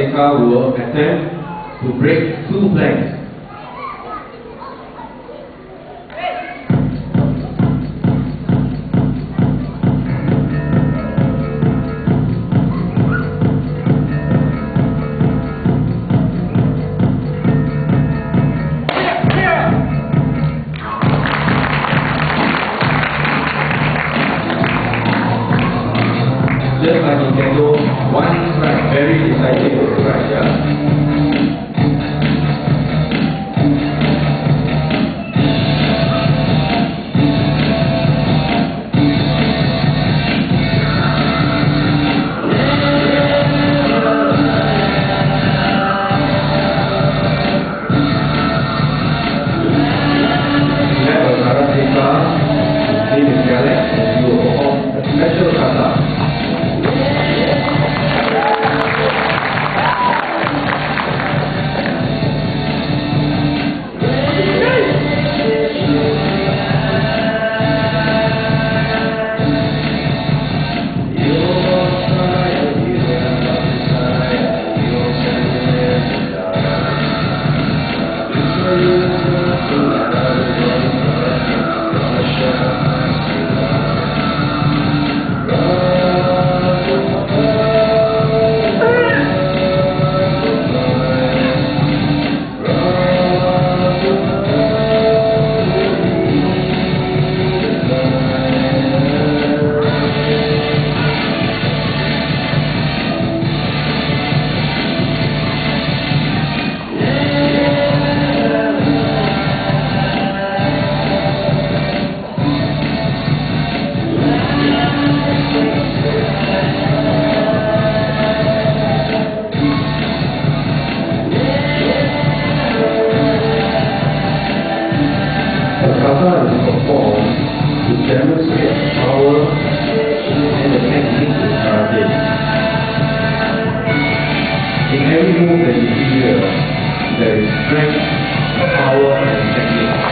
karateka will attempt to break 2 planks. Just like you can go one strike, very decisive strike, yeah. You have a karateka, his name is Alex, and you will perform a special kata. Kata is performed to demonstrate power and the technique of karate. In every move that you see here, there is strength, power and technique.